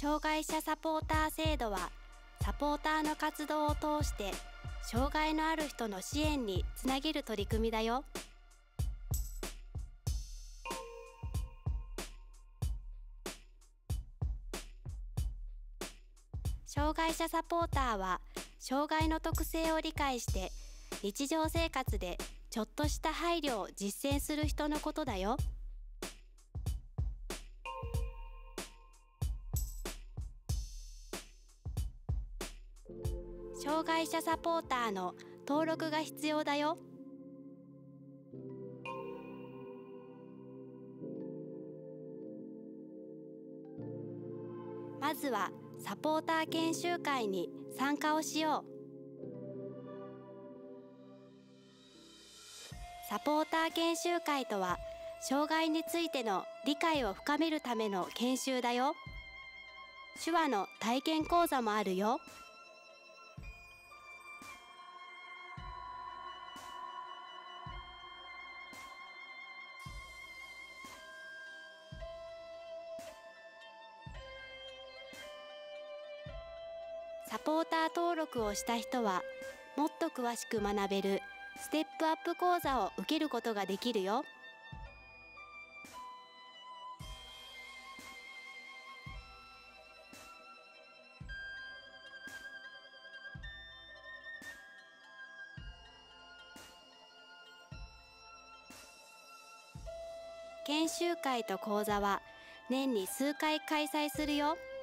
障害者サポーター制度は、サポーターの活動を通して障害のある人の支援につなげる取り組みだよ。障害者サポーターは、障害の特性を理解して日常生活でちょっとした配慮を実践する人のことだよ。障害者サポーターの登録が必要だよ。まずはサポーター研修会に参加をしよう。サポーター研修会とは、障害についての理解を深めるための研修だよ。手話の体験講座もあるよ。サポーター登録をした人は、もっと詳しく学べるステップアップ講座を受けることができるよ。研修会と講座は年に数回開催するよ。